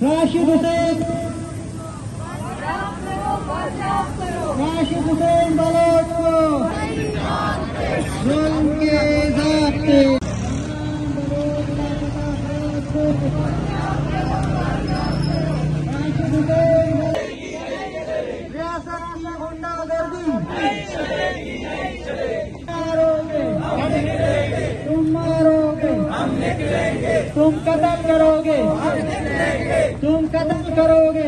Rashid Hussain Bloch को जुल्म के ज़ाब्ते रियासत की गुंडागर्दी तुम मारोगे, तुम कत्ल करोगे, तुम कत्ल करोगे।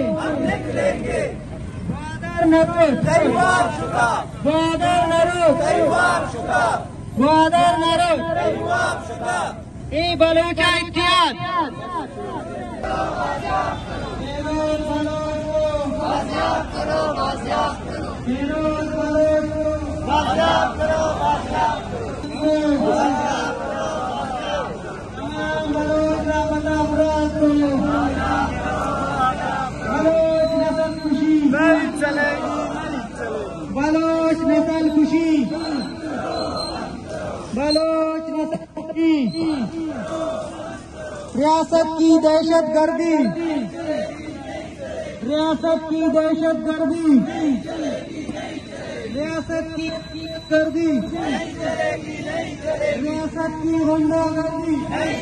ये बलोचा इत्तेहाद बलोच नस्ल खुशी, बलोच नस्ल की रियासत की दहशत गर्दी, रियासत की दहशत गर्दी, रियासत की गर्दी, रियासत की गुंडागर्दी।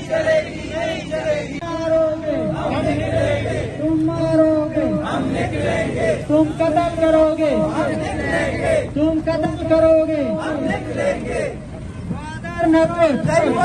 तुम मारोगे, तुम कत्ल करोगे, तुम कत्ल करोगे। ग्वादर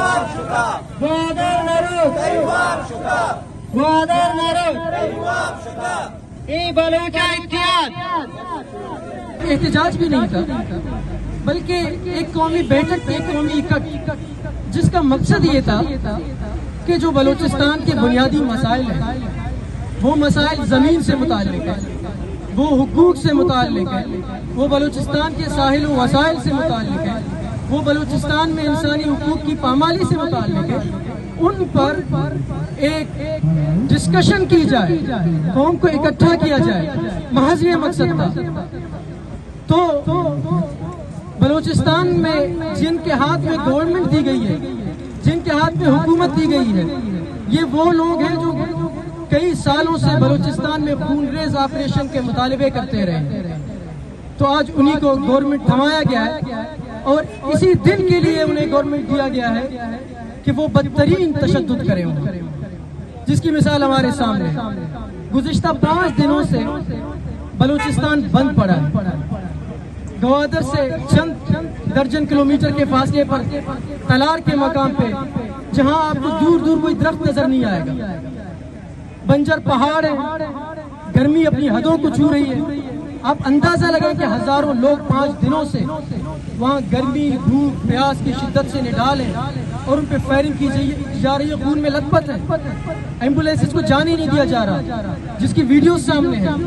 नरो ये बलोचा इत्तेहाद एहतजाज भी नहीं था, बल्कि एक कौमी बैठक थी, कौमी इकट्ठ, जिसका मकसद ये था कि जो बलूचिस्तान के बुनियादी मसाइल हैं, वो मसाइल ज़मीन से मुताल्लिक है, वो हुकूक से मुताल्लिक है, वो बलूचिस्तान के साहिल व वसाइल से मुताल्लिक है, वो बलूचिस्तान में इंसानी हुकूक की पामाली से मुताल्लिक है। उन पर एक डिस्कशन की जाए, कौम को इकट्ठा किया जाए, महज ये मकसद था। तो बलूचिस्तान में जिनके हाथ में गवर्नमेंट दी गई है, जिनके हाथ में हुकूमत दी गई है, ये वो लोग हैं जो कई सालों से बलूचिस्तान में खूनरेज ऑपरेशन के मुतालबे करते रहे। तो आज उन्हीं को गवर्नमेंट थमाया गया है और इसी दिन के लिए उन्हें गवर्नमेंट दिया गया है कि वो बदतरीन तशद्दुद करें, जिसकी मिसाल हमारे सामने है। गुज़िश्ता 5 दिनों से बलूचिस्तान बंद पड़ा है। गवादर से चंद दर्जन किलोमीटर के फासले पर तलार के मकाम पे, जहां आपको दूर दूर कोई दरख्त नजर नहीं आएगा, बंजर पहाड़ है, गर्मी अपनी हदों को छू रही है। आप अंदाजा लगाएं कि हजारों लोग 5 दिनों से वहाँ गर्मी, धूप, प्यास की शिद्दत से निडाल है और उन पे फायरिंग की जा रही है, खून में लथपथ है। एम्बुलेंस को जाने नहीं दिया जा रहा, जिसकी वीडियो सामने है।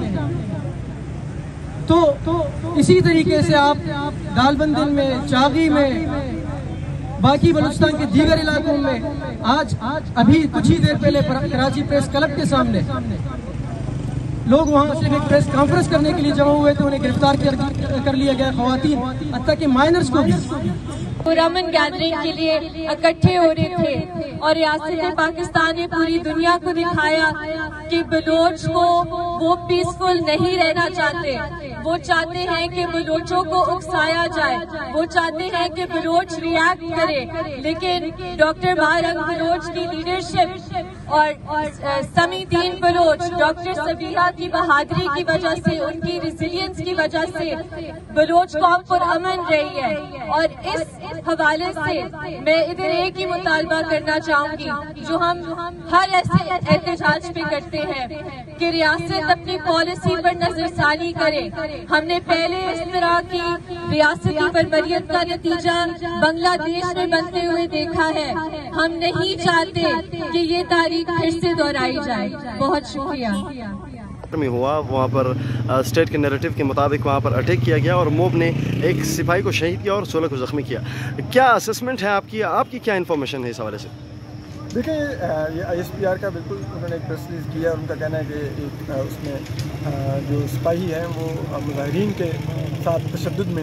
तो इसी तरीके से आप दालबंदन में, चागी में, बाकी बलूचिस्तान के दीगर इलाकों में आज अभी कुछ ही देर पहले कराची प्रेस क्लब के सामने लोग वहां सिर्फ एक प्रेस कॉन्फ्रेंस करने के लिए जमा हुए थे, उन्हें गिरफ्तार कर लिया गया, खवातीन हत्ता के माइनर्स को भी। पुरअमन गैदरिंग के लिए इकट्ठे हो रहे थे और रियासत पाकिस्तान ने पूरी दुनिया को दिखाया कि बलोच को वो पीसफुल नहीं रहना चाहते। वो चाहते हैं कि बलोचों को उकसाया जाए, वो चाहते हैं कि बलोच रिएक्ट करे। लेकिन डॉक्टर बारंग बलोच की लीडरशिप और समीदीन बलोच, डॉक्टर सबीहा की बहादुरी की वजह से, उनकी रेजिलियंस की वजह से बलोच कौम पुरअमन रही है। और इस हवाले से मैं इधर एक ही मुतालबा करना चाहूंगी जो हम हर ऐसे एहतजाज पे करते हैं कि रियासत अपनी पॉलिसी पर नजरसानी करे। हमने पहले इस तरह की रियासती बर्बरियत का नतीजा बांग्लादेश में बनते हुए देखा है। हम नहीं चाहते कि ये तारीख फिर से दोहराई जाए। बहुत शुक्रिया। में हुआ वहाँ पर स्टेट के नैरेटिव के मुताबिक वहाँ पर अटैक किया गया और मोब ने एक सिपाही को शहीद किया और 16 को जख्मी किया। क्या असेसमेंट है आपकी क्या इन्फॉर्मेशन है इस हवाले से? देखिए, ये ISPR का बिल्कुल उन्होंने एक प्रेस रिलीज किया और उनका कहना है कि उसमें जो सिपाही हैं वो मुजाहिरीन के साथ तशद्दुद में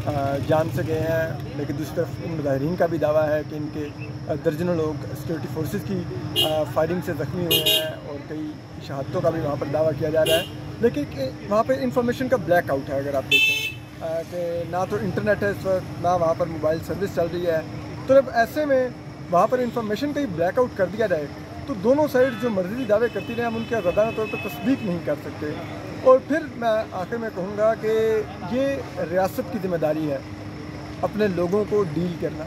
जान से गए हैं, लेकिन दूसरी तरफ इन मुजाहिरीन का भी दावा है कि इनके दर्जनों लोग सिक्योरिटी फोर्सेस की फायरिंग से ज़ख्मी हुए हैं और कई शहादतों का भी वहाँ पर दावा किया जा रहा है। लेकिन वहाँ पर इंफॉर्मेशन का ब्लैक आउट है। अगर आप देखें कि ना तो इंटरनेट है इस वक्त, ना वहाँ पर मोबाइल सर्विस चल रही है, तो जब ऐसे में वहाँ पर इंफॉर्मेशन का ही ब्लैक आउट कर दिया जाए तो दोनों साइड जो मर्जी दावे करती रहे हम उनके ग़दाना तौर पर तस्दीक नहीं कर सकते। और फिर मैं आखिर में कहूँगा कि ये रियासत की ज़िम्मेदारी है अपने लोगों को डील करना।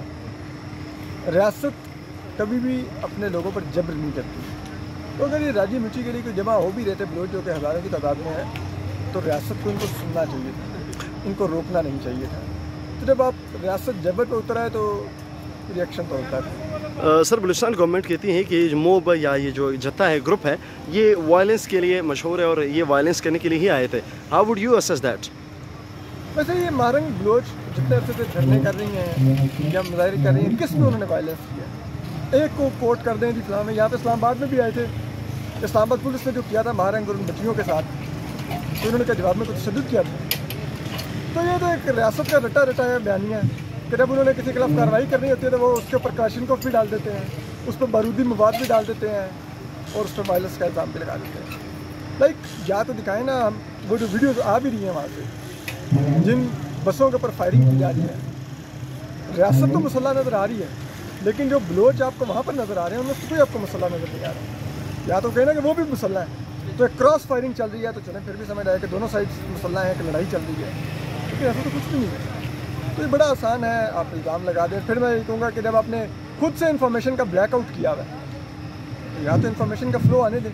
रियासत कभी भी अपने लोगों पर जबर नहीं करती। तो अगर ये राजी मुची के लिए कोई जमा हो भी रहते बलोच जो कि हज़ारों की तादाद में है, तो रियासत को इनको सुनना चाहिए था, इनको रोकना नहीं चाहिए था। तो जब आप रियासत जबर पर उतर आए तो रिएक्शन तो होता है। सर, बलूचिस्तान गवर्नमेंट कहती है कि मोब या ये जो जत्था है, ग्रुप है, ये वायलेंस के लिए मशहूर है और ये वायलेंस करने के लिए ही आए थे। How would you assess that? वैसे ये मारंग बलोच जितने अरसे से धरने कर रही हैं या मुजाहिरे कर रही हैं, किस में उन्होंने वायलेंस किया? एक को कोर्ट कर दें इस्लाम में, यहाँ पे इस्लामाबाद में भी आए थे। इस्लामाबाद पुलिस ने जो किया था महारंग और उन बच्चियों के साथ, तो उन्होंने क्या जवाब में कुछ तशद्दुद किया था? तो ये तो एक रियासत का रटा रटाया बयानिया है कि जब उन्होंने किसी के खिलाफ कार्रवाई करनी होती है तो वो उसके ऊपर क्लाशनिकोव भी डाल देते हैं, उस पर बारूदी मवाद भी डाल देते हैं और उस पर वायलेंस का इल्ज़ाम भी लगा देते हैं। लाइक या तो दिखाएं ना, हम वो जो वीडियोज़ आ भी रही हैं वहाँ से जिन बसों के ऊपर फायरिंग की जा रही है, रियासत तो मुसल्ला नज़र आ रही है, लेकिन जो बलोच आपको वहाँ पर नज़र आ रहे हैं उनमें से कोई आपको मुसल्ला नज़र नहीं आ रहा। या तो कहना कि वो भी मुसल्ला है, तो एक क्रॉस फायरिंग चल रही है तो चलें फिर भी समझ आए कि दोनों साइड मुसल्ला है कि लड़ाई चल रही है, लेकिन ऐसा तो कुछ भी नहीं है। तो ये बड़ा आसान है, आप इल्ज़ाम लगा दें। फिर मैं ये कहूँगा कि जब आपने खुद से इन्फॉर्मेशन का ब्लैकआउट किया हुआ है, तो या तो इन्फॉर्मेशन का फ़्लो आने दें,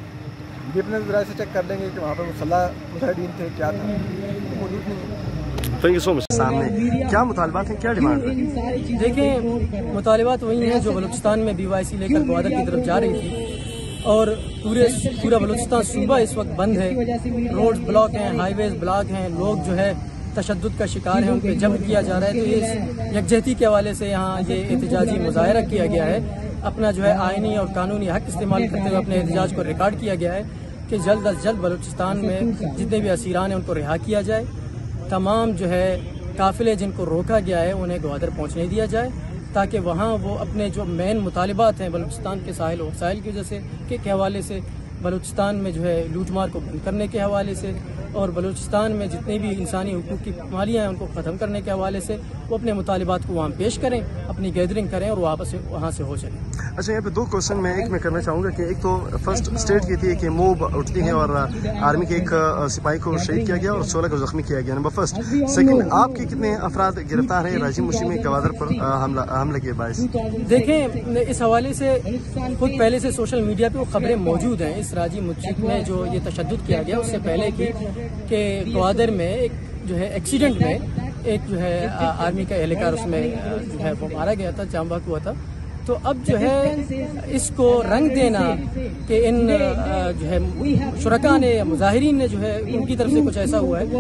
ये अपने ज़रा से चेक कर लेंगे कि वहाँ पर मुसल्ला मुजाहिदीन थे, क्या था, तो मौजूद नहीं है। Thank you so much. सामने क्या मुतालबात हैं, क्या डिमांड है? देखें, मुतालबात वही हैं जो बलूचिस्तान में BYC लेकर ग्वादर की तरफ जा रही थी और पूरा बलूचिस्तान सूबा इस वक्त बंद है। रोड्स ब्लॉक हैं, हाईवेज ब्लॉक हैं, लोग जो है तशद्दुद का शिकार है, उन पर जब्र किया जा रहा है। तो ये यकजहती के हवाले से यहाँ ये एहतजाजी मुजाहरा किया गया है। अपना जो है आइनी और कानूनी हक इस्तेमाल करते हुए अपने एहतजाज को रिकॉर्ड किया गया है कि जल्द अज जल्द बलूचिस्तान में जितने भी असीरान हैं उनको रिहा किया जाए। तमाम जो है काफिले जिनको रोका गया है उन्हें ग्वादर पहुँचने दिया जाए, ताकि वहाँ वो अपने जो मेन मुतालिबात हैं बलूचिस्तान के साहिल और वसाइल की वजह से के हवाले से, बलूचिस्तान में जो है लूटमार को बंद करने के हवाले से और बलूचिस्तान में जितने भी इंसानी हुकूक की पामालियाँ हैं उनको ख़त्म करने के हवाले से वो अपने मुतालिबात को वहाँ पेश करें, अपनी गैदरिंग करें और वापस वहाँ से हो जाए। अच्छा, यहाँ पे दो क्वेश्चन मैं एक में करना चाहूँगा कि एक तो फर्स्ट स्टेट कहती है कि मोब उठती है और आर्मी के एक सिपाही को शहीद किया गया और 16 को जख्मी किया गया, नंबर फर्स्ट। सेकंड, आपके कितने अफराद गिरफ्तार हैं राजी मुशी में गवादर पर हमले के बायस? देखें, इस हवाले से खुद पहले से सोशल मीडिया पे वो खबरें मौजूद हैं। इस राजी मुशी में जो ये तशद्दुद किया गया उससे पहले की कि ग्वादर में एक जो है एक्सीडेंट में एक जो है आर्मी का एहलकार उसमें जो है वो मारा गया था, जाम बहक हुआ था। तो अब जो है इसको रंग देना कि इन जो है शुरका ने या मुजाहिरीन ने जो है उनकी तरफ से कुछ ऐसा हुआ है।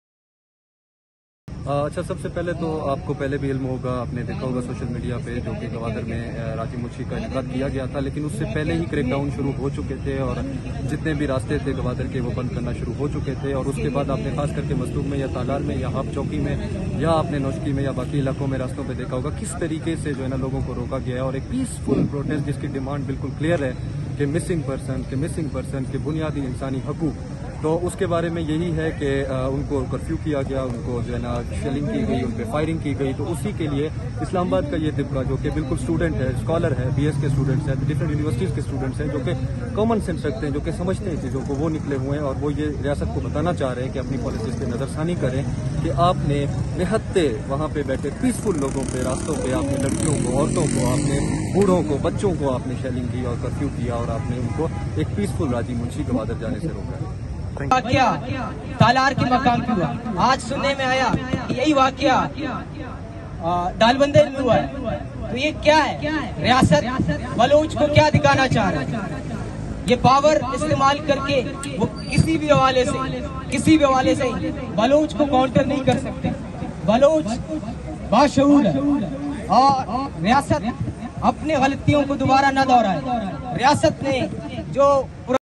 अच्छा, सबसे पहले तो आपको पहले भी इल्म होगा, आपने देखा होगा सोशल मीडिया पे जो कि गवादर में राजी मुशी का इनकाद किया गया था, लेकिन उससे पहले ही क्रैकडाउन शुरू हो चुके थे और जितने भी रास्ते थे गवादर के वो बंद करना शुरू हो चुके थे। और उसके बाद आपने खास करके मसलूक में या तालार में या हाफ चौकी में या आपने नौशकी में या बाकी इलाकों में रास्तों पर देखा होगा किस तरीके से जो है ना लोगों को रोका गया है और एक पीसफुल प्रोटेस्ट जिसकी डिमांड बिल्कुल क्लियर है कि मिसिंग पर्सन के बुनियादी इंसानी हकूक, तो उसके बारे में यही है कि उनको कर्फ्यू किया गया, उनको जो है ना शेलिंग की गई, उन पर फायरिंग की गई। तो उसी के लिए इस्लामाबाद का ये तिब्का जो कि बिल्कुल स्टूडेंट है, स्कॉलर है, BS के स्टूडेंट्स हैं, डिफरेंट यूनिवर्सिटीज़ के स्टूडेंट्स हैं जो कि कॉमन सेंस रखते हैं, जो कि समझते हैं चीज़ों को, वो निकले हुए हैं और वो ये रियासत को बताना चाह रहे हैं कि अपनी पॉलिसीज़ पर नज़रसानी करें कि आपने निहत्ते वहाँ पे बैठे पीसफुल लोगों पे रास्तों पे आपने लड़कियों को, औरतों को, आपने बूढ़ों को, बच्चों को आपने शेलिंग की और कर्फ्यू किया और आपने उनको एक पीसफुल राजी मुंशी गवादर जाने से रोका। वाकया तालार के मकाम पे हुआ, आज सुनने में आया कि यही वाकया दालबंदे में हुआ है। तो ये क्या है? रियासत बलूच को क्या दिखाना चाह रहा है? ये पावर इस्तेमाल करके वो किसी भी हवाले से बलूच को काउंटर नहीं कर सकते। बलूच बाशऊर है और रियासत अपने गलतियों को दोबारा न दोहराए। रियासत ने जो